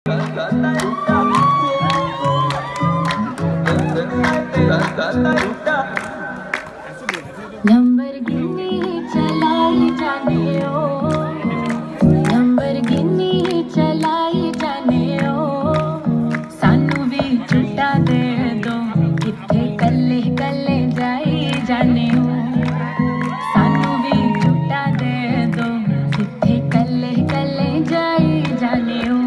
Lamborghini चलाई जाने ओ, Lamborghini चलाई जाने ओ, सानू भी छुट्टा दे दो, किथे कल्ले कल्ले जाई जाने ओ, सानू भी छुट्टा दे दो, किथे कल्ले कल्ले जाई जाने ओ।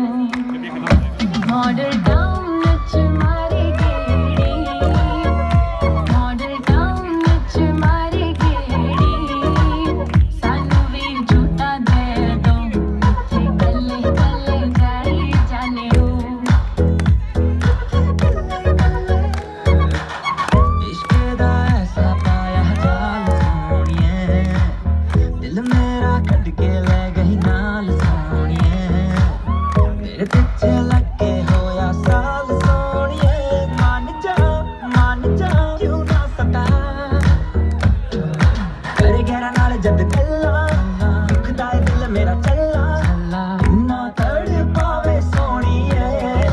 मॉडल टाउन विच मारी गेड़ी, मॉडल टाउन विच मारी गेड़ी, सानू भी झूठा दे दो, किथे कल्ले कल्ले जाई जाने ओ। इश्क दा ऐसा पाया जाल सोनिए, दिल मेरा कट के ले गई नाल सोनिए, तेरे पिछे लगे होया साल सोनिए, मान जा क्यों ना सता, करे गहरा नाल जद कल्ला, दुखदा है दिल मेरा चला, ना तड़ पावे सोनिए,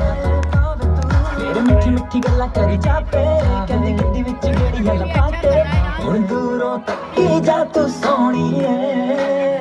तेरे मिठी मिठी गल्लां करी जापे, कहंदी गड्डी विच गेड़ियां लपा के, हुण दूरों तक्की जा तू सोनिए।